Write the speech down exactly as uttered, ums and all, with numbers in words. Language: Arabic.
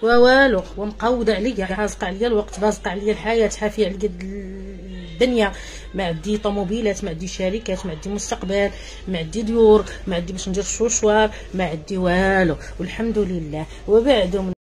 ووالو، ومقوضه عليا، حازقه عليا الوقت، بازقه عليا الحياه، حافيه على قد الدنيا. ما عندي طوموبيلات، ما عندي شركات، ما عندي مستقبل، ما عندي ديور، ما عندي باش ندير الشوشوار، ما عندي والو، والحمد لله. وبعد